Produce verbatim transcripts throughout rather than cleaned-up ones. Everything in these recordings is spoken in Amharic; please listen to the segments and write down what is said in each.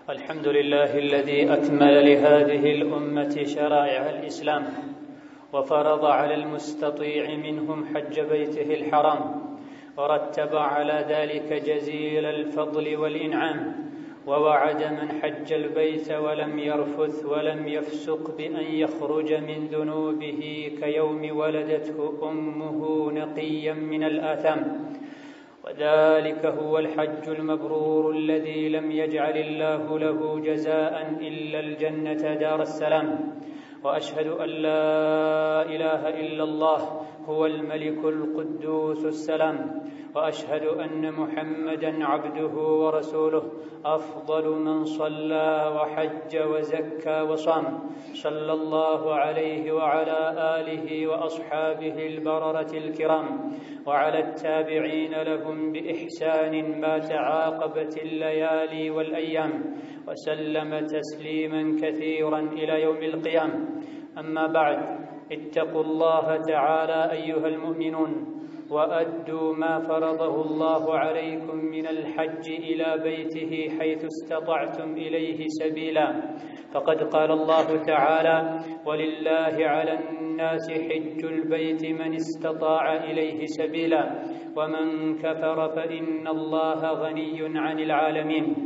الحمد لله الذي أكمل لهذه الأمة شرائع الإسلام وفرض على المستطيع منهم حج بيته الحرام ورتب على ذلك جزيل الفضل والإنعام ووعد من حج البيت ولم يرفث ولم يفسق بأن يخرج من ذنوبه كيوم ولدته أمه نقيا من الآثام، وذلك هو الحج المبرور الذي لم يجعل الله له جزاء إلا الجنة دار السلام. وأشهد أن لا إله إلا الله هو الملك القدوس السلام، وأشهد أن محمدًا عبده ورسوله أفضل من صلى وحج وزكى وصام، صلى الله عليه وعلى آله وأصحابه البررة الكرام وعلى التابعين لهم بإحسان ما تعاقبت الليالي والأيام، وسلم تسليمًا كثيرًا إلى يوم القيامة. أما بعد، اتقوا الله تعالى أيها المؤمنون وأدوا ما فرضه الله عليكم من الحج إلى بيته حيث استطعتم إليه سبيلا، فقد قال الله تعالى: ولله على الناس حج البيت من استطاع إليه سبيلا ومن كفر فإن الله غني عن العالمين.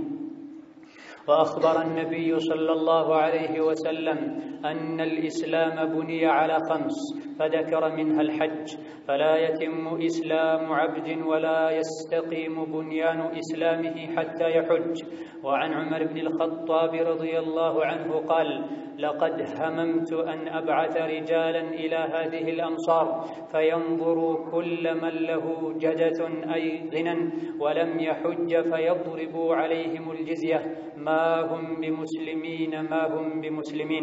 وأخبر النبي صلى الله عليه وسلم أن الإسلام بني على خمس، فذكر منها الحج، فلا يتم إسلام عبد ولا يستقيم بنيان إسلامه حتى يحج. وعن عمر بن الخطاب رضي الله عنه قال: لقد هممت أن أبعث رجالا إلى هذه الأمصار فينظروا كل من له جدة أي غنى ولم يحج فيضربوا عليهم الجزية، ما هم بمسلمين ما هم بمسلمين.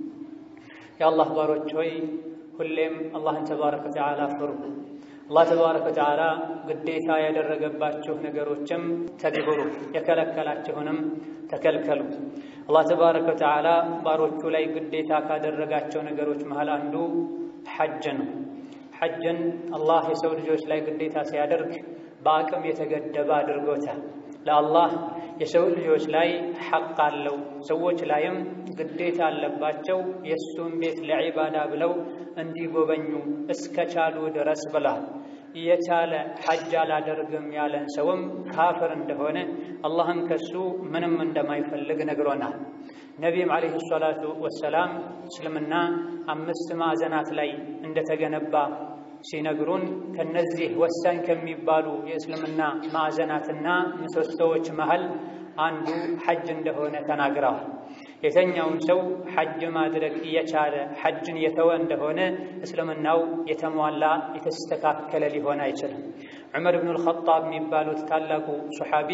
يا الله باروች ሆይ ሁሌም አላህን ተባረከ ወተዓላ ፍሩ። አላህ ተባረከ ወተዓላ ግዴታ ያደረገባችሁ ነገሮችም ተግብሩ፣ የከለከላችሁንም ተከልከሉ። አላህ ተባረከ ወተዓላ ባሮቹ ላይ ግዴታ ካደረጋቸው ነገሮች መሃል አንዱ ሐጅ ነው። ሐጅን አላህ የሰው ልጆች ላይ ግዴታ ሲያደርግ በአቅም የተገደበ አድርጎታል። ለአላህ የሰው ልጆች ላይ ሐቅ አለው፣ ሰዎች ላይም ግዴታ አለባቸው የሱን ቤት ለዒባዳ ብለው እንዲጎበኙ እስከቻሉ ድረስ ብሏል። የቻለ ሐጅ አላደርግም ያለን ሰውም ካፍር እንደሆነ አላህም ከሱ ምንም እንደማይፈልግ ነግሮናል። ነቢይም ዓለይሂ ሰላቱ ወሰላም እስልምና አምስት ማዕዘናት ላይ እንደተገነባ ሲነግሩን ከነዚህ ወሳኝ ከሚባሉ የእስልምና ማዕዘናትና ምሰሶዎች መሃል አንዱ ሐጅ እንደሆነ ተናግረዋል። የተኛውን ሰው ሐጅ ማድረግ እየቻለ ሐጅን የተወ እንደሆነ እስልምናው የተሟላ የተስተካከለ ሊሆን አይችልም። ዑመር ብኑ አልኸጣብ የሚባሉት ታላቁ ሱሐቢ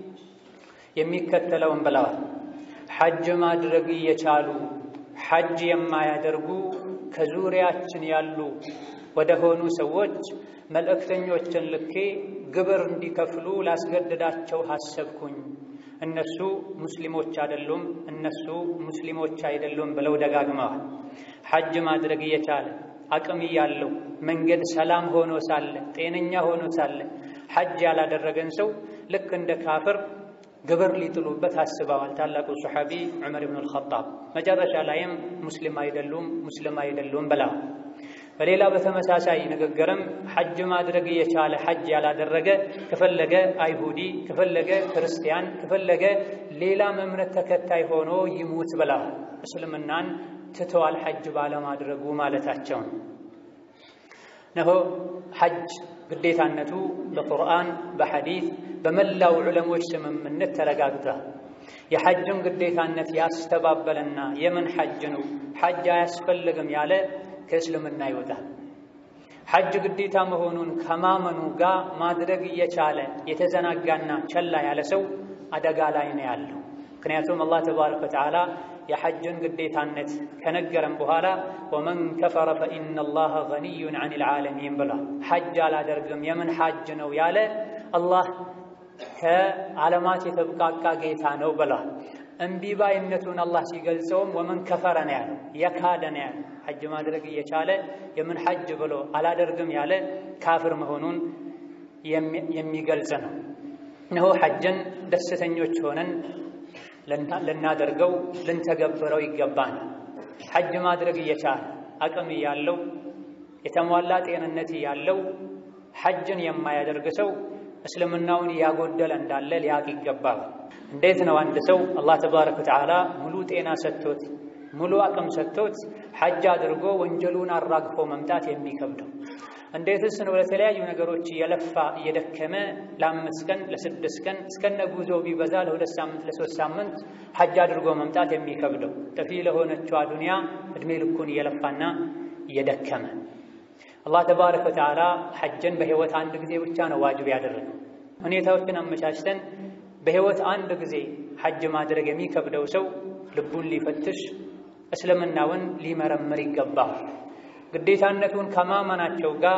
የሚከተለውን ብለዋል: ሐጅ ማድረግ እየቻሉ ሐጅ የማያደርጉ ከዙሪያችን ያሉ ወደ ሆኑ ሰዎች መልእክተኞችን ልኬ ግብር እንዲከፍሉ ላስገድዳቸው ሐሰብኩኝ፣ እነሱ ሙስሊሞች አይደሉም እነሱ ሙስሊሞች አይደሉም ብለው ደጋግመዋል። ሐጅ ማድረግ እየቻለ አቅም ያለው መንገድ ሰላም ሆኖ ሳለ ጤነኛ ሆኖ ሳለ ሐጅ ያላደረገን ሰው ልክ እንደ ካፍር ግብር ሊጥሉበት አስበዋል ታላቁ ሱሐቢ ዑመር ብኑ አልኸጣብ። መጨረሻ ላይም ሙስሊም አይደሉም ሙስሊም አይደሉም ብለዋል። በሌላ በተመሳሳይ ንግግርም ሐጅ ማድረግ እየቻለ ሐጅ ያላደረገ ከፈለገ አይሁዲ ከፈለገ ክርስቲያን ከፈለገ ሌላ እምነት ተከታይ ሆኖ ይሙት ብለዋል። እስልምናን ትተዋል ሐጅ ባለማድረጉ ማለታቸው ነው። ሐጅ ግዴታነቱ በቁርአን በሐዲስ በመላው ዑለሞች ስምምነት ተረጋግጧል። የሐጅን ግዴታነት ያስተባበለና የምን ሐጅ ነው ሐጅ አያስፈልግም ያለ ከእስልምና ይወጣል። ሐጅ ግዴታ መሆኑን ከማመኑ ጋር ማድረግ እየቻለ የተዘናጋና ቸላ ያለ ሰው አደጋ ላይ ነው ያለው። ምክንያቱም አላህ ተባረከ ወተዓላ የሐጅን ግዴታነት ከነገረን በኋላ ወመን ከፈረ ፈኢነ አላህ ገኒዩን ዐኒል ዓለሚን ብላ ሐጅ አላደርግም የምን ሐጅ ነው ያለ አላህ ከዓለማት የተብቃቃ ጌታ ነው ብላ እምቢባይነቱን አላህ ሲገልጸውም ወመን ከፈረ ነው ያለው፣ የካደ ነው ያለው። ሐጅ ማድረግ እየቻለ የምን ሐጅ ብሎ አላደርግም ያለ ካፍር መሆኑን የሚገልጽ ነው። ነው ሐጅን ደስተኞች ሆነን ልናደርገው ልንተገብረው ይገባናል። ሐጅ ማድረግ እየቻለ አቅም ያለው የተሟላ ጤንነት ያለው ሐጅን የማያደርግ ሰው እስልምናውን ያጎደለ እንዳለ ሊያቅ ይገባል። እንዴት ነው አንድ ሰው አላህ ተባረከ ወተዓላ ሙሉ ጤና ሰጥቶት ሙሉ አቅም ሰጥቶት ሐጅ አድርጎ ወንጀሉን አራግፎ መምጣት የሚከብደው? እንዴትስ ነው ለተለያዩ ነገሮች የለፋ እየደከመ ለአምስት ቀን ለስድስት ቀን እስከነ ጉዞ ቢበዛ ለሁለት ሳምንት ለሶስት ሳምንት ሐጅ አድርጎ መምጣት የሚከብደው? ጠፊ ለሆነችው ዱንያ እድሜ ልኩን እየለፋና እየደከመ አላህ ተባረከ ወተዓላ ሐጅን በህይወት አንድ ጊዜ ብቻ ነው ዋጅብ ያደረገው። ሁኔታዎችን አመቻችተን በህይወት አንድ ጊዜ ሐጅ ማድረግ የሚከብደው ሰው ልቡን ሊፈትሽ እስልምናውን ሊመረምር ይገባል። ግዴታነቱን ከማመናቸው ጋር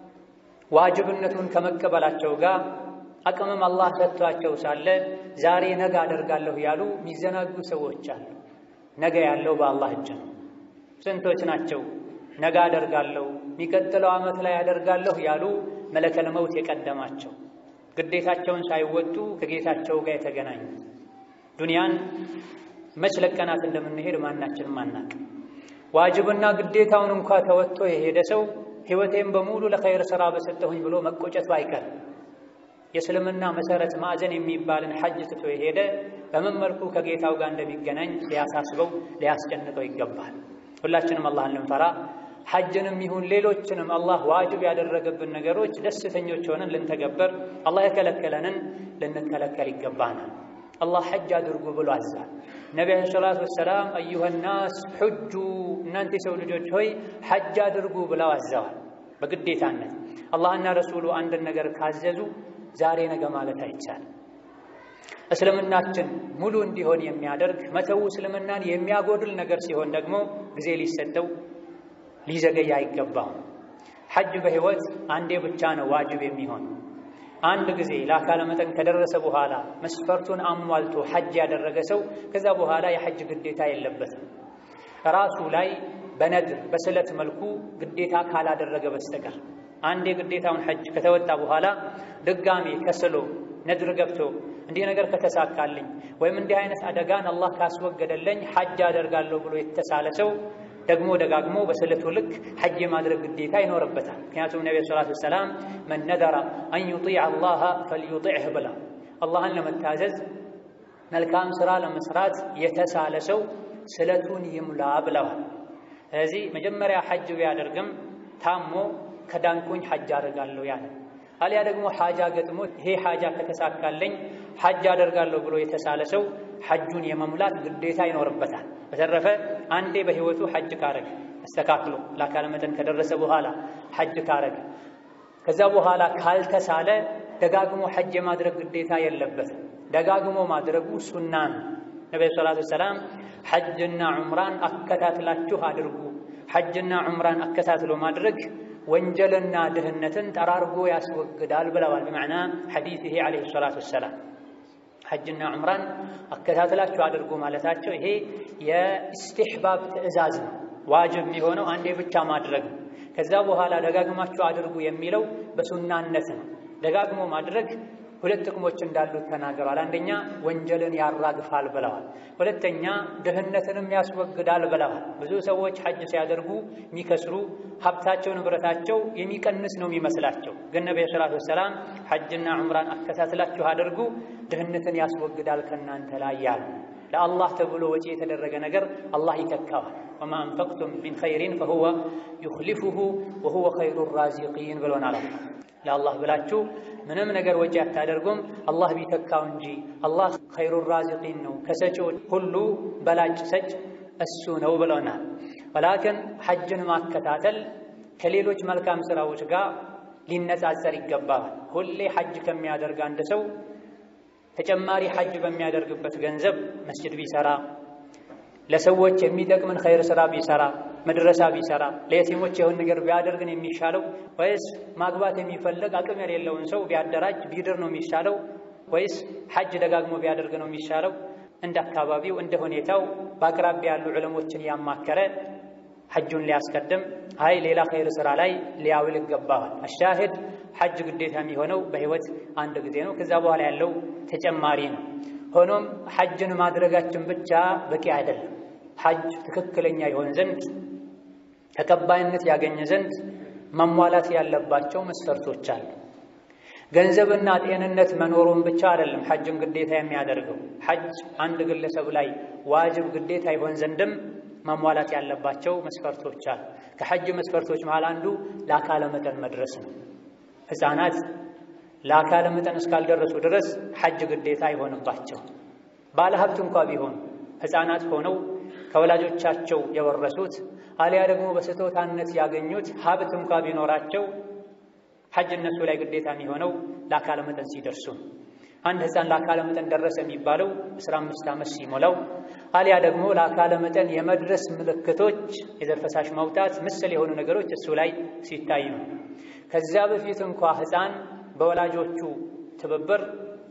ዋጅብነቱን ከመቀበላቸው ጋር አቅምም አላህ ሰጥቷቸው ሳለ ዛሬ ነገ አደርጋለሁ ያሉ የሚዘናጉ ሰዎች አሉ። ነገ ያለው በአላህ እጅ ነው። ስንቶች ናቸው ነገ አደርጋለሁ የሚቀጥለው ዓመት ላይ አደርጋለሁ ያሉ መለከል መውት የቀደማቸው ግዴታቸውን ሳይወጡ ከጌታቸው ጋር የተገናኙ? ዱንያን መች ለቀናት እንደምንሄድ ማናችንም አናቅ። ዋጅብና ግዴታውን እንኳን ተወጥቶ የሄደ ሰው ህይወቴን በሙሉ ለኸይር ሥራ በሰጠሁኝ ብሎ መቆጨቱ አይቀርም። የእስልምና መሰረት ማዕዘን የሚባልን ሐጅ ትቶ የሄደ በምን መልኩ ከጌታው ጋር እንደሚገናኝ ሊያሳስበው ሊያስጨንቀው ይገባል። ሁላችንም አላህን ልንፈራ ሐጅንም ይሁን ሌሎችንም አላህ ዋጅብ ያደረገብን ነገሮች ደስተኞች ሆነን ልንተገበር፣ አላህ የከለከለንን ልንከለከል ይገባናል። አላህ ሐጅ አድርጉ ብሎ አዛል። ነቢ ዓለይሂ ሰላቱ ወሰላም አዩሃ ናስ ሑጁ እናንተ የሰው ልጆች ሆይ ሐጅ አድርጉ ብለው አዘዋል በግዴታነት። አላህና ረሱሉ አንድን ነገር ካዘዙ ዛሬ ነገ ማለት አይቻልም። እስልምናችን ሙሉ እንዲሆን የሚያደርግ መተው እስልምናን የሚያጎድል ነገር ሲሆን ደግሞ ጊዜ ሊሰጠው ሊዘገይ አይገባም። ሐጅ በህይወት አንዴ ብቻ ነው ዋጅብ የሚሆን። አንድ ጊዜ ለአካለ መጠን ከደረሰ በኋላ መስፈርቱን አሟልቶ ሐጅ ያደረገ ሰው ከዛ በኋላ የሐጅ ግዴታ የለበትም። ራሱ ላይ በነድር በስለት መልኩ ግዴታ ካላደረገ በስተቀር አንዴ ግዴታውን ሐጅ ከተወጣ በኋላ ድጋሜ ከስሎ ነድር ገብቶ እንዲህ ነገር ከተሳካልኝ ወይም እንዲህ አይነት አደጋን አላህ ካስወገደልኝ ሐጅ አደርጋለሁ ብሎ የተሳለ ሰው ደግሞ ደጋግሞ በስለቱ ልክ ሐጅ የማድረግ ግዴታ ይኖርበታል። ምክንያቱም ነብዩ ሰለላሁ ዐለይሂ ወሰለም መን ነደረ አን ዩጢዕ አላህ ፈልዩጢዕህ ብላ አላህን ለመታዘዝ መልካም ስራ ለመስራት የተሳለ ሰው ስለቱን ይሙላ ብለዋል። ስለዚህ መጀመሪያ ሐጅ ቢያደርግም ታሞ ከዳንኩኝ ሐጅ አደርጋለሁ ያለ አልያ ደግሞ ሐጃ ገጥሞ ይሄ ሐጃ ከተሳካልኝ ሐጅ አደርጋለሁ ብሎ የተሳለ ሰው ሐጁን የመሙላት ግዴታ ይኖርበታል። በተረፈ አንዴ በህይወቱ ሐጅ ካረገ አስተካክሎ ለአካለ መጠን ከደረሰ በኋላ ሐጅ ካረገ ከዛ በኋላ ካልተሳለ ደጋግሞ ሐጅ የማድረግ ግዴታ የለበትም። ደጋግሞ ማድረጉ ሱና ነው። ነብዩ ሰለላሁ ዐለይሂ ወሰለም ሐጅና ዑምራን አከታትላችሁ አድርጉ። ሐጅና ዑምራን አከታትሎ ማድረግ ወንጀልና ድህነትን ጠራርጎ ያስወግዳል ብለዋል። በመዕና ሐዲሲሂ ዐለይሂ ሰላቱ ወሰላም ሐጅና ዑምራን አከታትላችሁ አድርጉ ማለታቸው ይሄ የኢስቲሕባብ ትዕዛዝ ነው። ዋጅብ የሚሆነው አንዴ ብቻ ማድረግ ነው። ከዛ በኋላ ደጋግማችሁ አድርጉ የሚለው በሱናነት ነው። ደጋግሞ ማድረግ ሁለት ጥቅሞች እንዳሉት ተናግረዋል። አንደኛ ወንጀልን ያራግፋል ብለዋል። ሁለተኛ ድህነትንም ያስወግዳል ብለዋል። ብዙ ሰዎች ሐጅ ሲያደርጉ የሚከስሩ ሀብታቸው ንብረታቸው የሚቀንስ ነው የሚመስላቸው። ግን ነብዩ ሰለላሁ ዐለይሂ ወሰለም ሐጅና ዑምራን አከታትላችሁ አድርጉ ድህነትን ያስወግዳል ከናንተ ላይ ያሉ። ለአላህ ተብሎ ወጪ የተደረገ ነገር አላህ ይተካዋል። ወማ አንፈቅቱም ሚን ኸይሪን ፈሁወ ዩኽሊፉሁ ወሁወ ኸይሩ ራዚቂን ብሎናል። ለአላህ ብላችሁ ምንም ነገር ወጪ አታደርጉም አላህ ቢተካው እንጂ አላህ ኸይሩ ራዚቂን ነው፣ ከሰጪዎች ሁሉ በላጭ ሰጭ እሱ ነው ብሎናል። ወላኪን ሐጅን ማከታተል ከሌሎች መልካም ስራዎች ጋር ሊነጻጸር ይገባል። ሁሌ ሐጅ ከሚያደርግ አንድ ሰው ተጨማሪ ሐጅ በሚያደርግበት ገንዘብ መስጂድ ቢሰራ፣ ለሰዎች የሚጠቅምን ኸይር ስራ ቢሰራ፣ መድረሳ ቢሰራ፣ ለየቲሞች የሆነ ነገር ቢያደርግ ነው የሚሻለው? ወይስ ማግባት የሚፈልግ አቅም የሌለውን ሰው ቢያደራጅ ቢድር ነው የሚሻለው? ወይስ ሐጅ ደጋግሞ ቢያደርግ ነው የሚሻለው? እንደ አካባቢው እንደ ሁኔታው በአቅራቢያ ያሉ ዑለሞችን ያማከረ ሐጁን ሊያስቀድም አይ ሌላ ኸይር ስራ ላይ ሊያውል ይገባዋል። አሻሂድ ሐጅ ግዴታ የሚሆነው በህይወት አንድ ጊዜ ነው። ከዛ በኋላ ያለው ተጨማሪ ነው። ሆኖም ሐጅን ማድረጋችን ብቻ በቂ አይደለም። ሐጅ ትክክለኛ ይሆን ዘንድ ተቀባይነት ያገኘ ዘንድ መሟላት ያለባቸው መስፈርቶች አሉ። ገንዘብና ጤንነት መኖሩን ብቻ አይደለም ሐጅን ግዴታ የሚያደርገው። ሐጅ አንድ ግለሰብ ላይ ዋጅብ ግዴታ ይሆን ዘንድም መሟላት ያለባቸው መስፈርቶች አሉ። ከሐጅ መስፈርቶች መሃል አንዱ ለአካለ መጠን መድረስ ነው። ሕፃናት ለአካለ መጠን እስካልደረሱ ድረስ ሐጅ ግዴታ አይሆንባቸው። ባለሀብት እንኳ ቢሆን ሕፃናት ሆነው ከወላጆቻቸው የወረሱት አሊያ ደግሞ በስጦታነት ያገኙት ሀብት እንኳ ቢኖራቸው ሐጅ እነሱ ላይ ግዴታ የሚሆነው ለአካለ መጠን ሲደርሱ። አንድ ሕፃን ለአካለ መጠን ደረሰ የሚባለው አስራ አምስት ዓመት ሲሞላው አሊያ ደግሞ ለአካለ መጠን የመድረስ ምልክቶች የዘር ፈሳሽ መውጣት ምስል የሆኑ ነገሮች እሱ ላይ ሲታይ ነው። ከዚያ በፊት እንኳ ሕፃን በወላጆቹ ትብብር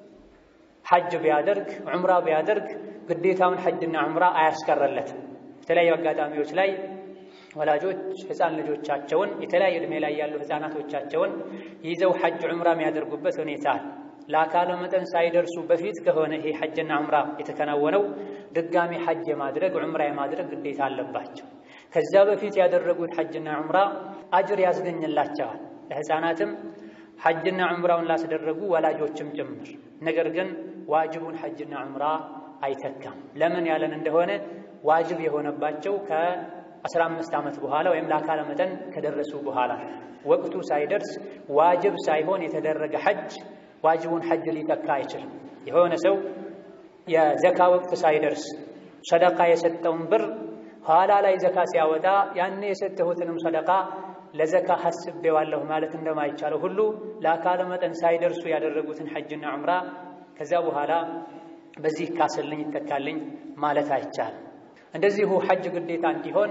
ሐጅ ቢያደርግ ዑምራ ቢያደርግ ግዴታውን ሐጅና ዑምራ አያስቀረለትም። የተለያዩ አጋጣሚዎች ላይ ወላጆች ሕፃን ልጆቻቸውን የተለያየ ዕድሜ ላይ ያሉ ሕፃናቶቻቸውን ይዘው ሐጅ ዑምራ የሚያደርጉበት ሁኔታ ለአካለ መጠን ሳይደርሱ በፊት ከሆነ ይሄ ሐጅና ዑምራ የተከናወነው ድጋሚ ሐጅ የማድረግ ዑምራ የማድረግ ግዴታ አለባቸው። ከዛ በፊት ያደረጉት ሐጅና ዑምራ አጅር ያስገኝላቸዋል። ለሕፃናትም ሐጅና ዑምራውን ላስደረጉ ወላጆችም ጭምር። ነገር ግን ዋጅቡን ሐጅና ዑምራ አይተካም። ለምን ያለን እንደሆነ ዋጅብ የሆነባቸው ከአስራ አምስት ዓመት በኋላ ወይም ለአካለ መጠን ከደረሱ በኋላ ወቅቱ ሳይደርስ ዋጅብ ሳይሆን የተደረገ ሐጅ ዋጅቡን ሐጅ ሊተካ አይችልም። የሆነ ሰው የዘካ ወቅት ሳይደርስ ሰደቃ የሰጠውን ብር ኋላ ላይ ዘካ ሲያወጣ ያኔ የሰጠሁትንም ሰደቃ ለዘካ ሐስቤዋለሁ ማለት እንደማይቻለው ሁሉ ለአካለ መጠን ሳይደርሱ ያደረጉትን ሐጅና ዑምራ ከዛ በኋላ በዚህ ካሰልኝ ይተካልኝ ማለት አይቻልም። እንደዚሁ ሐጅ ግዴታ እንዲሆን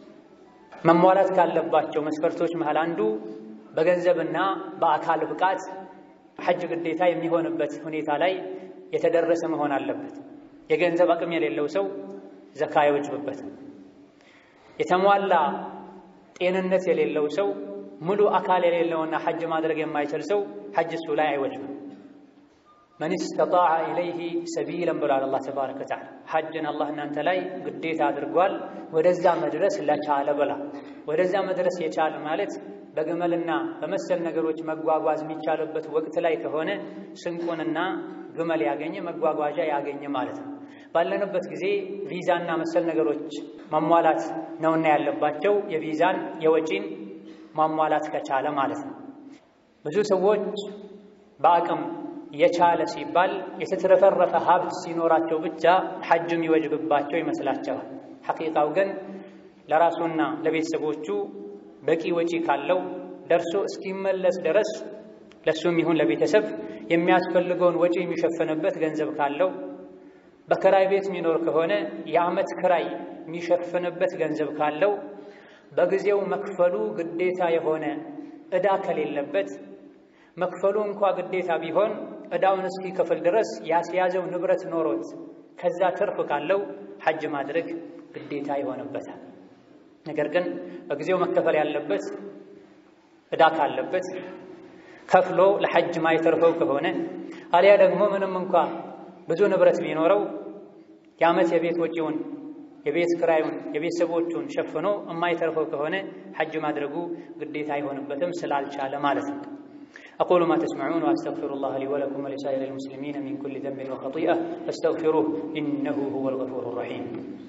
መሟላት ካለባቸው መስፈርቶች መሃል አንዱ በገንዘብና በአካል ብቃት ሐጅ ግዴታ የሚሆንበት ሁኔታ ላይ የተደረሰ መሆን አለበት። የገንዘብ አቅም የሌለው ሰው ዘካ አይወጅብበትም። የተሟላ ጤንነት የሌለው ሰው ሙሉ አካል የሌለውና ሐጅ ማድረግ የማይችል ሰው ሐጅ እሱ ላይ አይወጅብም። መን ኢስተጣዐ ኢለይሂ ሰቢለን ብሏል አላህ ተባረከ ወተዓላ። ሐጅን አላህ እናንተ ላይ ግዴታ አድርጓል ወደዛ መድረስ ለቻለ ብላ። ወደዛ መድረስ የቻለ ማለት በግመልና በመሰል ነገሮች መጓጓዝ የሚቻልበት ወቅት ላይ ከሆነ ስንቁንና ግመል ያገኘ መጓጓዣ ያገኘ ማለት ነው። ባለንበት ጊዜ ቪዛና መሰል ነገሮች ማሟላት ነውና ያለባቸው የቪዛን የወጪን ማሟላት ከቻለ ማለት ነው። ብዙ ሰዎች በአቅም የቻለ ሲባል የተትረፈረፈ ሀብት ሲኖራቸው ብቻ ሐጅም ይወጅብባቸው ይመስላቸዋል። ሐቂቃው ግን ለራሱና ለቤተሰቦቹ በቂ ወጪ ካለው ደርሶ እስኪመለስ ድረስ ለሱም ይሁን ለቤተሰብ የሚያስፈልገውን ወጪ የሚሸፍንበት ገንዘብ ካለው፣ በክራይ ቤት የሚኖር ከሆነ የዓመት ክራይ የሚሸፍንበት ገንዘብ ካለው፣ በጊዜው መክፈሉ ግዴታ የሆነ ዕዳ ከሌለበት፣ መክፈሉ እንኳ ግዴታ ቢሆን ዕዳውን እስኪከፍል ድረስ ያስያዘው ንብረት ኖሮት ከዛ ትርፍ ካለው ሐጅ ማድረግ ግዴታ ይሆንበታል። ነገር ግን በጊዜው መከፈል ያለበት ዕዳ ካለበት ከፍሎ ለሐጅ ማይተርፈው ከሆነ አሊያ ደግሞ ምንም እንኳ ብዙ ንብረት ቢኖረው የዓመት የቤት ወጪውን የቤት ክራዩን የቤተሰቦቹን ሸፍኖ የማይተርፈው ከሆነ ሐጅ ማድረጉ ግዴታ አይሆንበትም ስላልቻለ ማለት ነው። أقول ما تسمعون وأستغفر الله لي ولكم ولسائر المسلمين من كل ذنب وخطيئة فاستغفروه إنه هو الغفور الرحيم.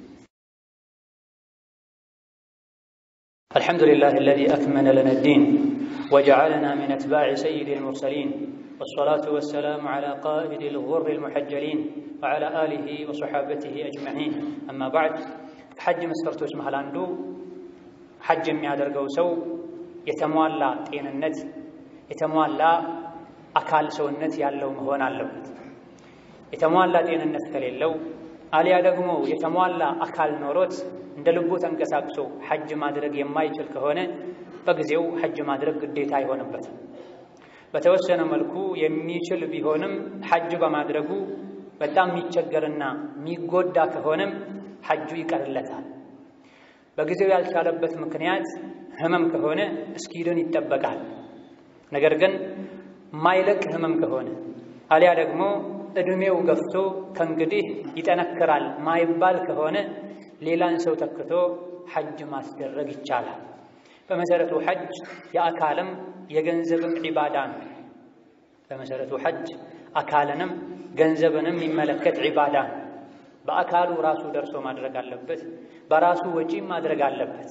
الحمد لله الذي أكمل لنا الدين وجعلنا من أتباع سيد المرسلين والصلاة والسلام على قائد الغر المحجلين وعلى آله وصحابته أجمعين. أما بعد حج مسفرت اسمه لاندو حج የሚያደርገው ሰው የተሟላ ጤንነት የተሟላ አካል ሰውነት ያለው መሆን አለበት። የተሟላ ጤንነት ከሌለው አሊያ ደግሞ የተሟላ አካል ኖሮት እንደ ልቡ ተንቀሳቅሶ ሐጅ ማድረግ የማይችል ከሆነ በጊዜው ሐጅ ማድረግ ግዴታ አይሆንበትም። በተወሰነ መልኩ የሚችል ቢሆንም ሐጅ በማድረጉ በጣም የሚቸገርና የሚጎዳ ከሆነም ሐጁ ይቀርለታል። በጊዜው ያልቻለበት ምክንያት ህመም ከሆነ እስኪድን ይጠበቃል። ነገር ግን ማይለቅ ህመም ከሆነ አሊያ ደግሞ እድሜው ገፍቶ ከእንግዲህ ይጠነክራል ማይባል ከሆነ ሌላን ሰው ተክቶ ሐጅ ማስደረግ ይቻላል። በመሰረቱ ሐጅ የአካልም የገንዘብም ዒባዳ ነው። በመሰረቱ ሐጅ አካልንም ገንዘብንም የሚመለከት ዒባዳ ነው። በአካሉ ራሱ ደርሶ ማድረግ አለበት፣ በራሱ ወጪ ማድረግ አለበት።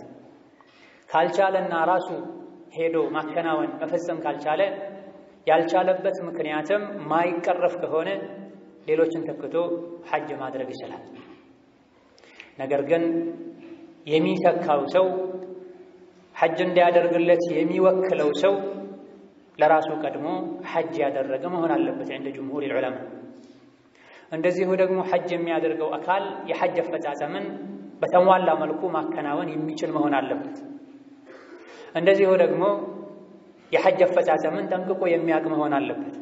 ካልቻለና ራሱ ሄዶ ማከናወን መፈጸም ካልቻለ ያልቻለበት ምክንያትም ማይቀረፍ ከሆነ ሌሎችን ተክቶ ሐጅ ማድረግ ይችላል። ነገር ግን የሚተካው ሰው ሐጅ እንዲያደርግለት የሚወክለው ሰው ለራሱ ቀድሞ ሐጅ ያደረገ መሆን አለበት እንደ ጅምሁር ዑለማ። እንደዚሁ ደግሞ ሐጅ የሚያደርገው አካል የሐጅ አፈጻጸምን በተሟላ መልኩ ማከናወን የሚችል መሆን አለበት። እንደዚሁ ደግሞ የሐጅ አፈጻጸምን ጠንቅቆ የሚያውቅ መሆን አለበት።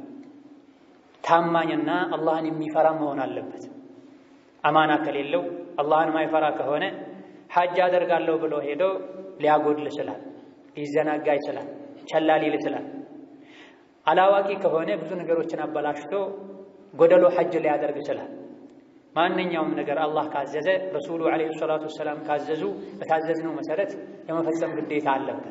ታማኝና አላህን የሚፈራ መሆን አለበት። አማና ከሌለው አላህን ማይፈራ ከሆነ ሐጅ አደርጋለሁ ብሎ ሄዶ ሊያጎድል ይችላል፣ ሊዘናጋ ይችላል፣ ቸላ ሊል ይችላል። አላዋቂ ከሆነ ብዙ ነገሮችን አበላሽቶ ጎደሎ ሐጅ ሊያደርግ ይችላል። ማንኛውም ነገር አላህ ካዘዘ ረሱሉ ዓለይሂ ሰላቱ ወሰላም ካዘዙ በታዘዝነው መሰረት የመፈጸም ግዴታ አለበት።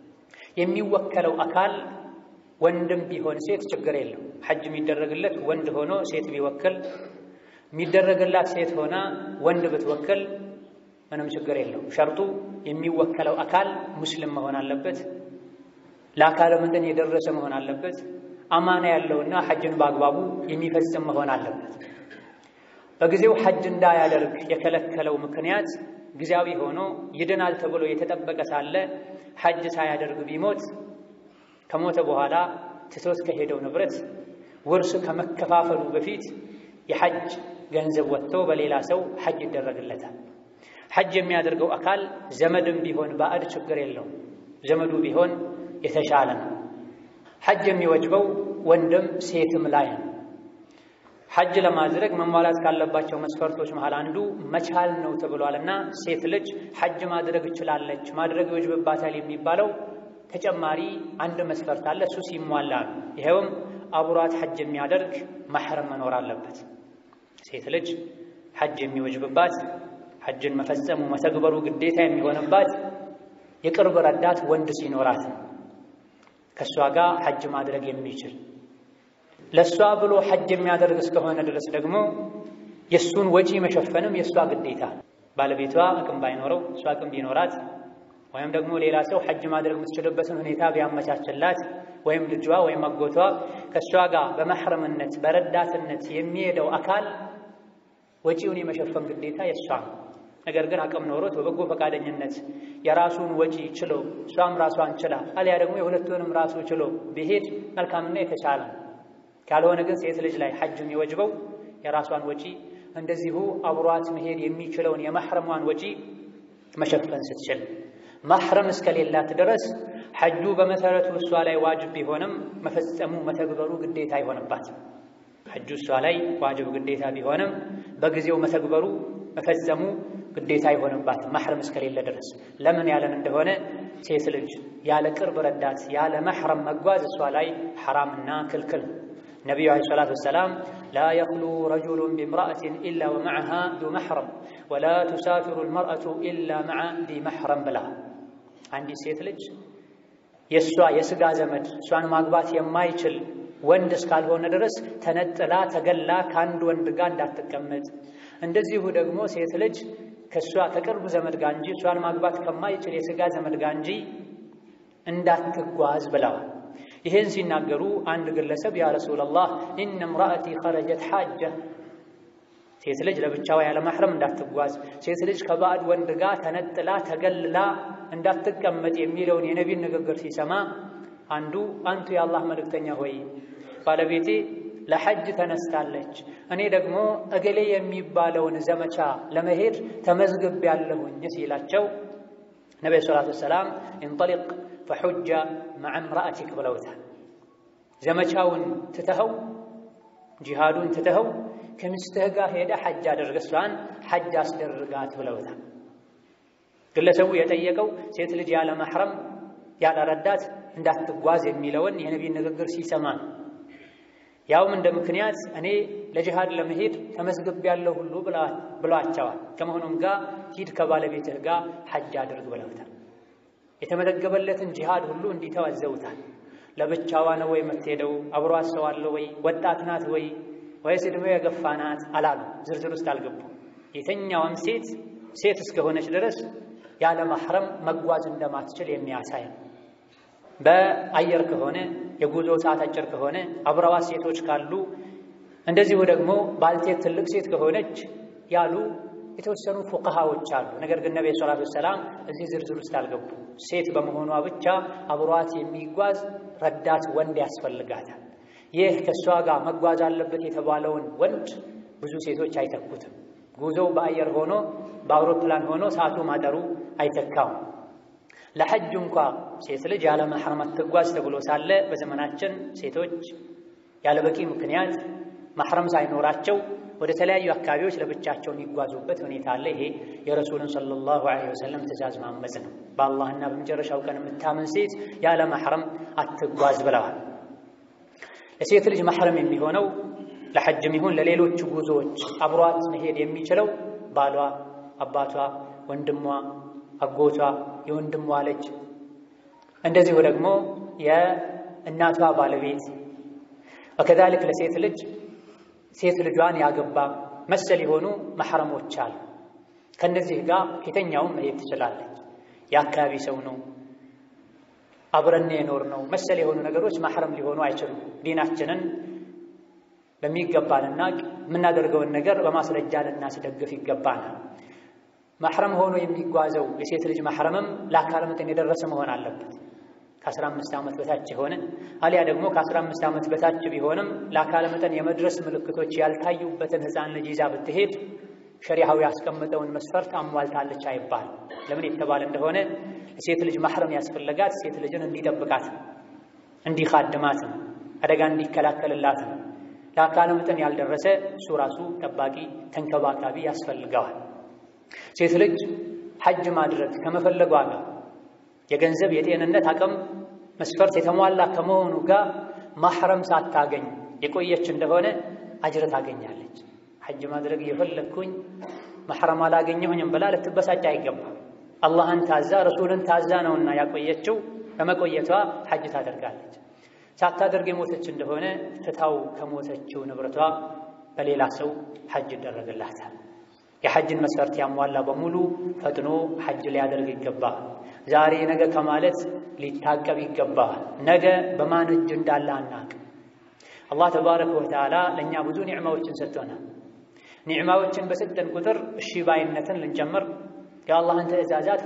የሚወከለው አካል ወንድም ቢሆን ሴት ችግር የለው። ሐጅ የሚደረግለት ወንድ ሆኖ ሴት ቢወክል፣ የሚደረግላት ሴት ሆና ወንድ ብትወክል ምንም ችግር የለው። ሸርጡ የሚወከለው አካል ሙስሊም መሆን አለበት፣ ለአካለ ምንድን የደረሰ መሆን አለበት፣ አማና ያለውና ሐጅን በአግባቡ የሚፈጽም መሆን አለበት። በጊዜው ሐጅ እንዳያደርግ የከለከለው ምክንያት ጊዜያዊ ሆኖ ይድናል ተብሎ የተጠበቀ ሳለ ሐጅ ሳያደርግ ቢሞት ከሞተ በኋላ ትቶት ከሄደው ንብረት ውርስ ከመከፋፈሉ በፊት የሐጅ ገንዘብ ወጥቶ በሌላ ሰው ሐጅ ይደረግለታል። ሐጅ የሚያደርገው አካል ዘመድም ቢሆን ባዕድ ችግር የለውም፣ ዘመዱ ቢሆን የተሻለ ነው። ሐጅ የሚወጅበው ወንድም ሴትም ላይ ነው። ሐጅ ለማድረግ መሟላት ካለባቸው መስፈርቶች መሃል አንዱ መቻል ነው ተብሏልና ሴት ልጅ ሐጅ ማድረግ ትችላለች፣ ማድረግ ይወጅብባታል የሚባለው ተጨማሪ አንድ መስፈርት አለ። እሱ ሲሟላ ነው። ይሄውም አብሯት ሐጅ የሚያደርግ ማህረም መኖር አለበት። ሴት ልጅ ሐጅ የሚወጅብባት ሐጅን መፈጸሙ መተግበሩ ግዴታ የሚሆንባት የቅርብ ረዳት ወንድ ሲኖራት ነው። ከሷ ጋር ሐጅ ማድረግ የሚችል ለሷ ብሎ ሐጅ የሚያደርግ እስከሆነ ድረስ ደግሞ የሱን ወጪ መሸፈንም የሷ ግዴታ። ባለቤቷ አቅም ባይኖረው እሷ አቅም ቢኖራት ወይም ደግሞ ሌላ ሰው ሐጅ ማድረግ የምትችልበትን ሁኔታ ቢያመቻችላት ወይም ልጇ ወይም አጎቷ ከሷ ጋር በመሕረምነት በረዳትነት የሚሄደው አካል ወጪውን የመሸፈን ግዴታ የሷ ነው። ነገር ግን አቅም ኖሮት በበጎ ፈቃደኝነት የራሱን ወጪ ችሎ እሷም ራሷን ችላ አልያ ደግሞ የሁለቱንም ራሱ ችሎ ቢሄድ መልካምና የተሻለ። ካልሆነ ግን ሴት ልጅ ላይ ሐጅ የሚወጅበው የራሷን ወጪ እንደዚሁ አብሯት መሄድ የሚችለውን የመሕረሟን ወጪ መሸፈን ስትችል፣ መሕረም እስከሌላት ድረስ ሐጁ በመሰረቱ እሷ ላይ ዋጅብ ቢሆንም መፈጸሙ መተግበሩ ግዴታ ይሆንባት። ሐጁ እሷ ላይ ዋጅብ ግዴታ ቢሆንም በጊዜው መተግበሩ መፈጸሙ ግዴታ ይሆንባት መሕረም እስከሌለ ድረስ። ለምን ያለን እንደሆነ ሴት ልጅ ያለ ቅርብ ረዳት ያለ መሕረም መጓዝ እሷ ላይ ሐራምና ክልክል። ነቢዩ ዓለይሂ ሰላቱ ወሰላም ላ የኽሉ ረጁሉን ቢምራአትን ኢላ ወመዐሃ ዙ መሕረም ወላ ቱሳፊሩ ልመርአቱ ኢላ መዐ ዚ መሕረም ብላ። አንዲት ሴት ልጅ የእሷ የሥጋ ዘመድ እሷን ማግባት የማይችል ወንድ እስካልሆነ ድረስ ተነጥላ ተገላ ከአንድ ወንድ ጋር እንዳትቀመጥ፣ እንደዚሁ ደግሞ ሴት ልጅ ከእሷ ከቅርብ ዘመድ ጋር እንጂ እሷን ማግባት ከማይችል የሥጋ ዘመድ ጋር እንጂ እንዳትጓዝ ብለዋል። ይህን ሲናገሩ አንድ ግለሰብ ያ ረሱለላህ ኢነ እምረአቲ ኸረጀት ሐጀ፣ ሴት ልጅ ለብቻዋ ያለ መሕረም እንዳትጓዝ፣ ሴት ልጅ ከባዕድ ወንድ ጋር ተነጥላ ተገልላ እንዳትቀመጥ የሚለውን የነቢን ንግግር ሲሰማ አንዱ አንቱ የአላህ መልእክተኛ ሆይ ባለቤቴ ለሐጅ ተነስታለች፣ እኔ ደግሞ እገሌ የሚባለውን ዘመቻ ለመሄድ ተመዝግቤያለሁኝ ሲላቸው ነብዩ ሰለላሁ ዐለይሂ ወሰለም እንጠሊቅ ፈሑጀ መዐ እምረአቲክ ብለውታል። ዘመቻውን ትተኸው ጂሃዱን ትተኸው ከሚስትህ ጋር ሄደህ ሐጅ አድርግ፣ እሷን ሐጅ አስደርጋት ብለውታል። ግለሰቡ የጠየቀው ሴት ልጅ ያለ መሕረም ያለ ረዳት እንዳትጓዝ የሚለውን የነቢይ ንግግር ሲሰማ ያውም እንደ ምክንያት እኔ ለጂሃድ ለመሄድ ተመስግብ ያለው ሁሉ ብለዋቸዋል። ከመሆኑም ጋር ሂድ ከባለቤትህ ጋር ሐጅ አድርግ ብለውታል። የተመዘገበለትን ጂሃድ ሁሉ እንዲተው አዘውታል። ለብቻዋ ነው ወይ የምትሄደው? አብሯት ሰው አለ ወይ? ወጣት ናት ወይ ወይስ ዕድሜው የገፋ ናት አላሉ። ዝርዝር ውስጥ አልገቡ። የትኛውም ሴት ሴት እስከሆነች ድረስ ያለ ማህረም መጓዝ እንደማትችል የሚያሳይ ነው። በአየር ከሆነ የጉዞ ሰዓት አጭር ከሆነ አብረዋት ሴቶች ካሉ እንደዚሁ ደግሞ ባልቴት ትልቅ ሴት ከሆነች ያሉ የተወሰኑ ፉቅሃዎች አሉ። ነገር ግን ነብዩ ሰለላሁ ዐለይሂ ወሰለም እዚህ ዝርዝር ውስጥ አልገቡ። ሴት በመሆኗ ብቻ አብሯት የሚጓዝ ረዳት ወንድ ያስፈልጋታል። ይህ ከሷ ጋር መጓዝ አለበት የተባለውን ወንድ ብዙ ሴቶች አይተኩትም። ጉዞው በአየር ሆኖ በአውሮፕላን ሆኖ ሰዓቱ ማጠሩ አይተካም። ለሐጅ እንኳን ሴት ልጅ ያለ ማህረም አትጓዝ ተብሎ ሳለ በዘመናችን ሴቶች ያለ በቂ ምክንያት ማህረም ሳይኖራቸው ወደ ተለያዩ አካባቢዎች ለብቻቸው የሚጓዙበት ሁኔታ አለ። ይሄ የረሱልን ሰለላሁ ዐለይሂ ወሰለም ትእዛዝ ማመጽ ነው። በአላህና በመጨረሻው ቀን የምታምን ሴት ያለ ማህረም አትጓዝ ብለዋል። ለሴት ልጅ ማህረም የሚሆነው ለሐጅም ይሁን ለሌሎች ጉዞዎች አብሯት መሄድ የሚችለው ባሏ፣ አባቷ፣ ወንድሟ፣ አጎቷ፣ የወንድሟ ልጅ እንደዚሁ ደግሞ የእናቷ ባለቤት ወከዛልክ ለሴት ልጅ ሴት ልጇን ያገባ መሰል የሆኑ ማህረሞች አሉ። ከነዚህ ጋር የተኛውም መሄድ ትችላለች። የአካባቢ ሰው ነው፣ አብረን የኖር ነው መሰል የሆኑ ነገሮች ማህረም ሊሆኑ አይችሉም። ዲናችንን በሚገባንና የምናደርገውን ነገር በማስረጃ ልናስደግፍ ይገባናል። ማህረም ሆኖ የሚጓዘው የሴት ልጅ ማህረምም ለአካለ መጠን የደረሰ መሆን አለበት። ከአስራ አምስት ዓመት በታች የሆነ አሊያ ደግሞ ከአስራ አምስት ዓመት በታች ቢሆንም ለአካለ መጠን የመድረስ ምልክቶች ያልታዩበትን ሕፃን ልጅ ይዛ ብትሄድ ሸሪዓው ያስቀመጠውን መስፈርት አሟልታለች አይባል። ለምን የተባለ እንደሆነ ሴት ልጅ ማህረም ያስፈልጋት ሴት ልጅን እንዲጠብቃት፣ እንዲኻድማት፣ አደጋ እንዲከላከልላት። ለአካለ መጠን ያልደረሰ እሱ ራሱ ጠባቂ ተንከባካቢ ያስፈልገዋል። ሴት ልጅ ሐጅ ማድረግ ከመፈለጓ ጋር የገንዘብ የጤንነት አቅም መስፈርት የተሟላ ከመሆኑ ጋር ማህረም ሳታገኝ የቆየች እንደሆነ አጅር ታገኛለች። ሐጅ ማድረግ የፈለኩኝ ማህረም አላገኘሁኝም ብላ ልትበሳጭ አይገባም። አላህን ታዛ ረሱልን ታዛ ነውና ያቆየችው በመቆየቷ ሐጅ ታደርጋለች። ሳታደርግ የሞተች እንደሆነ ፍታው ከሞተችው ንብረቷ በሌላ ሰው ሐጅ ይደረግላታል። የሐጅን መስፈርት ያሟላ በሙሉ ፈጥኖ ሐጅ ሊያደርግ ይገባል። ዛሬ ነገ ከማለት ሊታቀብ ይገባል። ነገ በማን እጅ እንዳለ አናውቅም። አላህ ተባረከ ወተዓላ ለእኛ ብዙ ኒዕማዎችን ሰጥቶናል። ኒዕማዎችን በሰጠን ቁጥር እሺ ባይነትን ልንጨምር፣ የአላህን ትዕዛዛት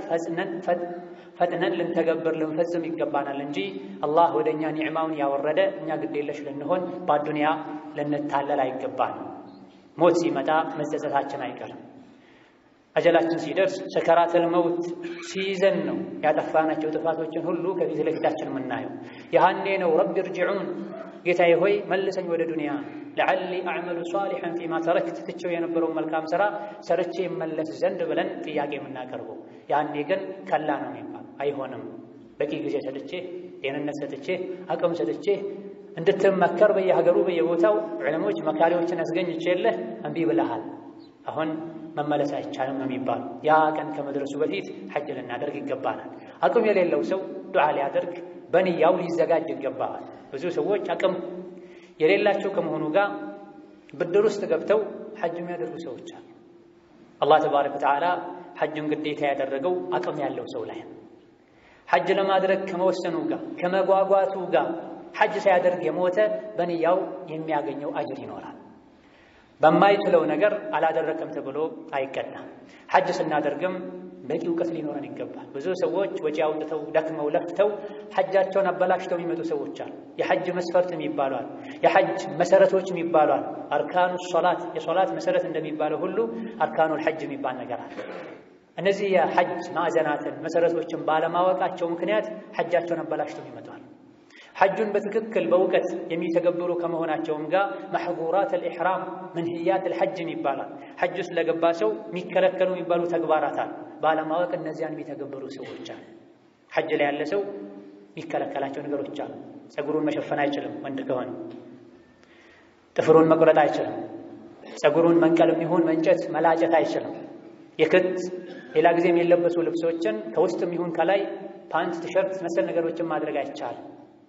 ፈጥነን ልንተገብር ልንፈጽም ይገባናል እንጂ አላህ ወደ እኛ ኒዕማውን ያወረደ እኛ ግዴለሽ ልንሆን በአዱንያ ልንታለል አይገባንም። ሞት ሲመጣ መጸጸታችን አይቀርም። አጀላችን ሲደርስ ሰከራተል መውት ሲይዘን ነው ያጠፋናቸው ጥፋቶችን ሁሉ ከፊት ለፊታችን የምናየው። ያኔ ነው ረቢ እርጅዑን ጌታዬ ሆይ መልሰኝ ወደ ዱንያ ለዓሊ አዕመሉ ሷሊሐን ፊማ ተረክት ትቼው የነበረውን መልካም ስራ ሰርቼ መለስ ዘንድ ብለን ጥያቄ የምናቀርበው። ያኔ ግን ከላ ነው የሚባል አይሆንም። በቂ ጊዜ ሰጥቼ ጤንነት ሰጥቼ አቅም ሰጥቼ እንድትመከር በየሀገሩ በየቦታው ዑለሞች መካሪዎችን አስገኝቼልህ እምቢ ብለሃል፣ አሁን መመለስ አይቻልም ነው የሚባለው። ያ ቀን ከመድረሱ በፊት ሐጅ ልናደርግ ይገባናል። አቅም የሌለው ሰው ዱዓ ሊያደርግ በንያው ሊዘጋጅ ይገባል። ብዙ ሰዎች አቅም የሌላቸው ከመሆኑ ጋር ብድር ውስጥ ገብተው ሐጅ የሚያደርጉ ሰዎች አሉ። አላህ ተባረከ ወተዓላ ሐጅን ግዴታ ያደረገው አቅም ያለው ሰው ላይ ነው። ሐጅ ለማድረግ ከመወሰኑ ጋር ከመጓጓቱ ጋር ሐጅ ሳያደርግ የሞተ በንያው የሚያገኘው አጅር ይኖራል። በማይችለው ነገር አላደረከም ተብሎ አይቀጣም። ሐጅ ስናደርግም በቂ እውቀት ሊኖረን ይገባል። ብዙ ሰዎች ወጪ አውጥተው ደክመው ለፍተው ሐጃቸውን አበላሽተው የሚመጡ ሰዎች አሉ። የሐጅ መስፈርት የሚባሉ አሉ፣ የሐጅ መሰረቶች የሚባሉ አሉ። አርካኑ ሶላት የሶላት መሰረት እንደሚባለው ሁሉ አርካኑል ሐጅ የሚባል ነገር አለ። እነዚህ የሐጅ ማዕዘናትን መሰረቶችን ባለማወቃቸው ምክንያት ሐጃቸውን አበላሽተው ይመጣሉ። ሐጁን በትክክል በእውቀት የሚተገብሩ ከመሆናቸውም ጋር መሕዙራት አልኢሕራም መንህያት አልሐጅ ይባላል። ሐጅ ውስጥ ለገባ ሰው የሚከለከሉ የሚባሉ ተግባራት አሉ። ባለማወቅ እነዚያን የሚተገብሩ ሰዎች አሉ። ሐጅ ላይ ያለ ሰው የሚከለከላቸው ነገሮች አሉ። ፀጉሩን መሸፈን አይችልም፣ ወንድ ከሆነ ጥፍሩን መቁረጥ አይችልም፣ ፀጉሩን መንቀልም ይሁን መንጨት መላጨት አይችልም። የክት ሌላ ጊዜም የለበሱ ልብሶችን ከውስጥም ይሁን ከላይ ፓንት፣ ቲሸርት መሰል ነገሮችን ማድረግ አይቻልም።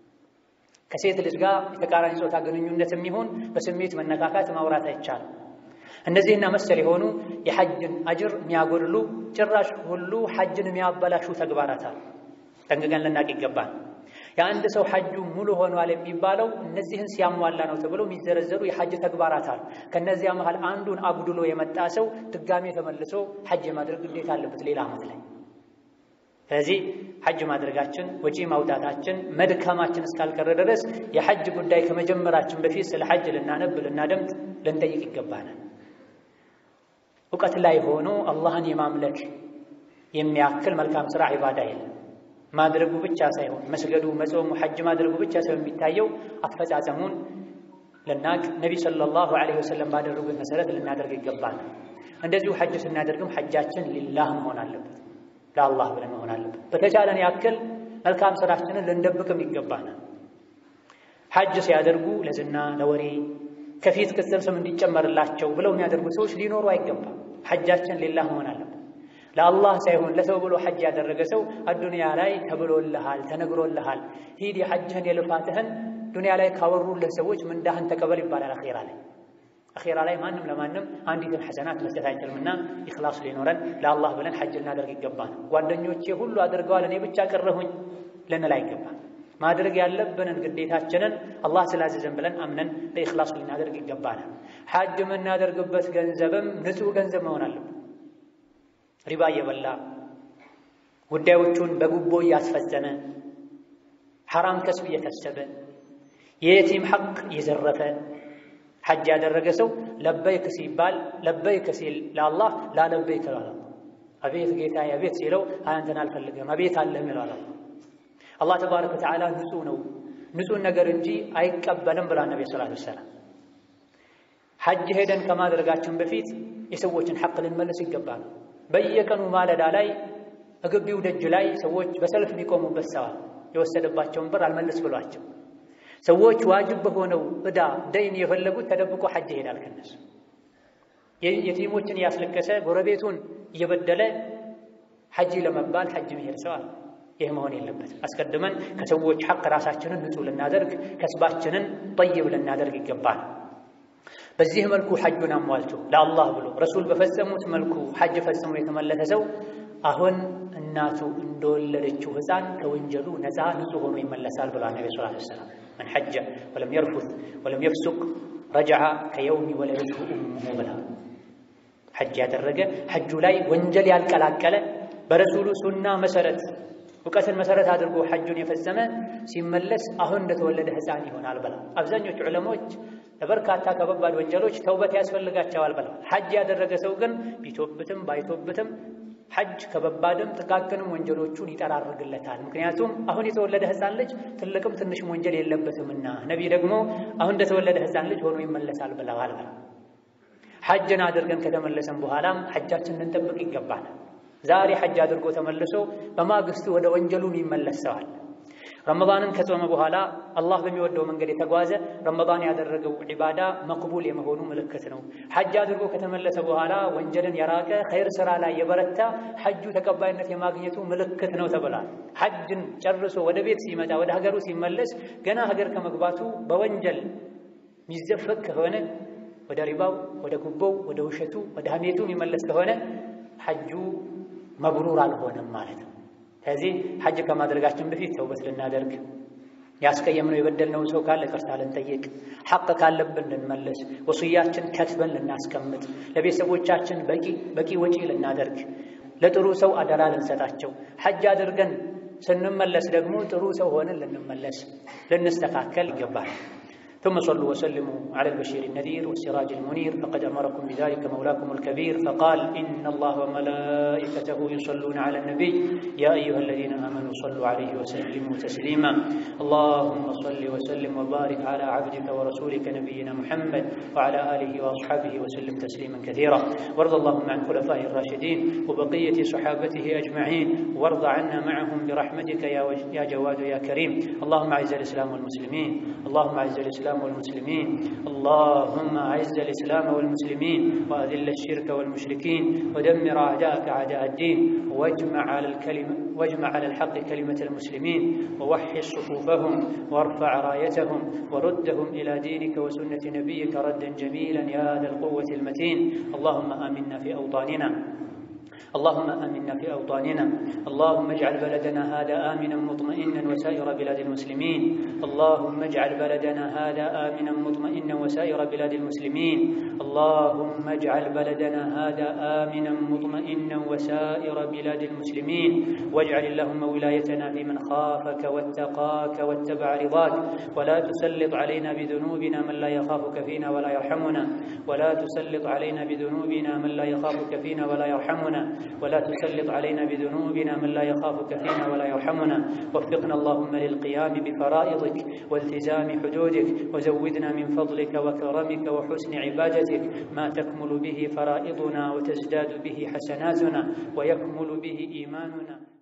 ከሴት ልጅ ጋር የተቃራኒ ጾታ ግንኙነትም ይሁን በስሜት መነካካት ማውራት አይቻልም። እነዚህና መሰል የሆኑ የሐጅን አጅር የሚያጎድሉ ጭራሽ ሁሉ ሐጅን የሚያበላሹ ተግባራት አሉ። ጠንቅቀን ልናቅ ይገባል። የአንድ ሰው ሐጁ ሙሉ ሆኗል የሚባለው እነዚህን ሲያሟላ ነው ተብሎ የሚዘረዘሩ የሐጅ ተግባራት አሉ። ከነዚያ መሃል አንዱን አጉድሎ የመጣ ሰው ድጋሜ ተመልሶ ሐጅ ማድረግ ግዴታ አለበት ሌላ ዓመት ላይ። ስለዚህ ሐጅ ማድረጋችን ወጪ ማውጣታችን መድካማችን እስካልቀረ ድረስ የሐጅ ጉዳይ ከመጀመራችን በፊት ስለ ሐጅ ልናነብ ልናደምጥ ልንጠይቅ ይገባናል። እውቀት ላይ ሆኖ አላህን የማምለክ የሚያክል መልካም ሥራ ዒባዳ የለም። ማድረጉ ብቻ ሳይሆን መስገዱ፣ መጾሙ፣ ሐጅ ማድረጉ ብቻ ሳይሆን የሚታየው አፈጻጸሙን ልናቅ ነቢ ሰለላሁ ዐለይሂ ወሰለም ባደረጉት መሰረት ልናደርግ ይገባናል። እንደዚሁ ሐጅ ስናደርግም ሐጃችን ሊላህ መሆን አለበት፣ ለአላህ ብለን መሆን አለበት። በተቻለን ያክል መልካም ሥራችንን ልንደብቅም ይገባናል። ሐጅ ሲያደርጉ ለዝና ለወሬ ከፊት ቅጽል ስም እንዲጨመርላቸው ብለው የሚያደርጉ ሰዎች ሊኖሩ አይገባም። ሐጃችን ሊላህ መሆን አለበት። ለአላህ ሳይሆን ለሰው ብሎ ሐጅ ያደረገ ሰው አዱንያ ላይ ተብሎልሃል፣ ተነግሮልሃል፣ ሂድ የሐጅህን የልፋትህን ዱንያ ላይ ካወሩልህ ሰዎች ምንዳህን ተቀበል ይባላል። አኺራ ላይ አኺራ ላይ ማንም ለማንም አንዲትን ሐሰናት መስጠት አይችልምና ኢኽላስ ሊኖረን ለአላህ ብለን ሐጅ ልናደርግ ይገባል። ጓደኞቼ ሁሉ አድርገዋል እኔ ብቻ ቀረሁኝ ልንል አይገባም። ማድረግ ያለብንን ግዴታችንን አላህ ስላዘዘን ብለን አምነን በኢኽላስ ልናደርግ ይገባል። ሐጅ የምናደርግበት ገንዘብም ንጹህ ገንዘብ መሆን አለበት። ሪባ እየበላ ጉዳዮቹን በጉቦ እያስፈጸመ ሐራም ከስብ እየከሰበ የየቲም ሐቅ እየዘረፈ ሐጅ ያደረገ ሰው ለበይክ ሲባል ለበይክ ሲል ለአላህ ላለበይክ ይላል። አቤት ጌታዬ አቤት ሲለው አንተን አልፈልግም አቤት አለህ ይላል። አላህ ተባረከ ወተዓላ ንጹህ ነው፣ ንጹህ ነገር እንጂ አይቀበልም ብላ ነብዩ ሰለላሁ ዐለይሂ ወሰለም። ሐጅ ሄደን ከማድረጋችን በፊት የሰዎችን ሐቅ ልንመልስ ይገባል። በየቀኑ ማለዳ ላይ እግቢው ደጅ ላይ ሰዎች በሰልፍ የሚቆሙበት ሰዓት የወሰደባቸውን ብር አልመልስ ብሏቸው ሰዎች ዋጅብ በሆነው እዳ ደይን የፈለጉት ተደብቆ ሐጅ ይሄዳል። ከነሱ የቲሞችን ያስለቀሰ ጎረቤቱን እየበደለ ሐጅ ለመባል ሐጅ መሄድ ሰው አለ። ይህ መሆን የለበትም። አስቀድመን ከሰዎች ሐቅ ራሳችንን ንጹህ ልናደርግ ከስባችንን ጠይብ ልናደርግ ይገባል። በዚህ መልኩ ሐጁን አሟልቶ ለአላህ ብሎ ረሱል በፈጸሙት መልኩ ሐጅ ፈጽሞ የተመለሰ ሰው አሁን እናቱ እንደወለደችው ሕፃን ከወንጀሉ ነፃ ንጹህ ሆኖ ይመለሳል ብሏል ነብዩ ሰለላሁ ዐለይሂ ወሰለም። من حج ولم يرفث ولم يفسق رجع كيوم ولدته أمه ብላ ሐጅ ያደረገ ሐጁ ላይ ወንጀል ያልቀላቀለ በረሱሉ ሱና መሰረት ወቀሰን መሰረት አድርጎ ሐጁን የፈጸመ ሲመለስ አሁን እንደተወለደ ሕፃን ይሆናል ብላ አብዛኞቹ ዑለሞች ለበርካታ ከባባድ ወንጀሎች ተውበት ያስፈልጋቸዋል ብላ ሐጅ ያደረገ ሰው ግን ቢቶብትም ባይቶብትም ሐጅ ከባባድም ጥቃቅንም ወንጀሎቹን ይጠራርግለታል። ምክንያቱም አሁን የተወለደ ሕፃን ልጅ ትልቅም ትንሽም ወንጀል የለበትምና ነብይ ደግሞ አሁን እንደተወለደ ሕፃን ልጅ ሆኖ ይመለሳል ብለዋል። ሐጅን አድርገን ከተመለሰን በኋላም ሐጃችንን ልንጠብቅ ይገባል። ዛሬ ሐጅ አድርጎ ተመልሶ በማግስቱ ወደ ወንጀሉ ይመለሳል። ረመዳንን ከጾመ በኋላ አላህ በሚወደው መንገድ የተጓዘ ረመዳን ያደረገው ዒባዳ መቅቡል የመሆኑ ምልክት ነው። ሐጅ አድርጎ ከተመለሰ በኋላ ወንጀልን የራቀ ኸይር ስራ ላይ የበረታ ሐጁ ተቀባይነት የማግኘቱ ምልክት ነው ተብሏል። ሐጅን ጨርሶ ወደ ቤት ሲመጣ ወደ ሀገሩ ሲመለስ ገና ሀገር ከመግባቱ በወንጀል ሚዘፈቅ ከሆነ ወደ ሪባው፣ ወደ ጉቦው፣ ወደ ውሸቱ፣ ወደ ሐሜቱ የሚመለስ ከሆነ ሐጁ መብሩር አልሆነም ማለት ነው። ስለዚህ ሐጅ ከማድረጋችን በፊት ተውበት ልናደርግ ያስቀየምነው የበደልነው ሰው ካለ ይቅርታ ልንጠይቅ ሐቅ ካለብን ልንመለስ ወصያችን ከትበን ልናስቀምጥ ለቤተሰቦቻችን በቂ በቂ ወጪ ልናደርግ ለጥሩ ሰው አደራ ልንሰጣቸው ሐጅ አድርገን ስንመለስ ደግሞ ጥሩ ሰው ሆነን ልንመለስ ልንስተካከል ይገባል። ثم صلوا وسلموا على البشير النذير والسراج المنير فقد أمركم بذلك مولاكم الكبير فقال إن الله وملائكته يصلون على النبي يا أيها الذين آمنوا صلوا عليه وسلموا تسليما اللهم صل وسلم وبارك على عبدك ورسولك نبينا محمد وعلى آله وأصحابه وسلم تسليما كثيرا وارض اللهم عن خلفائه الراشدين وبقية صحابته أجمعين وارض عنا معهم برحمتك يا, يا جواد يا كريم اللهم أعز الإسلام والمسلمين اللهم أعز الإسلام الإسلام والمسلمين، اللهم أعز الإسلام والمسلمين وأذل الشرك والمشركين ودمر أعداءك أعداء الدين، واجمع على الكلمة واجمع على الحق كلمة المسلمين، ووحد صفوفهم وارفع رايتهم وردهم إلى دينك وسنة نبيك ردا جميلا يا ذا القوة المتين. اللهم آمنا في أوطاننا اللهم آمنا في أوطاننا اللهم اجعل بلدنا هذا آمنا مطمئنا وسائر بلاد المسلمين اللهم اجعل بلدنا هذا آمنا مطمئنا وسائر بلاد المسلمين اللهم اجعل بلدنا هذا آمنا مطمئنا وسائر بلاد المسلمين واجعل اللهم ولايتنا في من خافك واتقاك واتبع رضاك ولا تسلط علينا بذنوبنا من لا يخافك فينا ولا يرحمنا ولا تسلط علينا بذنوبنا من لا يخافك فينا ولا يرحمنا ولا تسلط علينا بذنوبنا من لا يخافك فينا ولا يرحمنا. وفقنا اللهم للقيام بفرائضك والتزام حدودك، وزودنا من فضلك وكرمك وحسن عبادتك ما تكمل به فرائضنا وتزداد به حسناتنا ويكمل به إيماننا.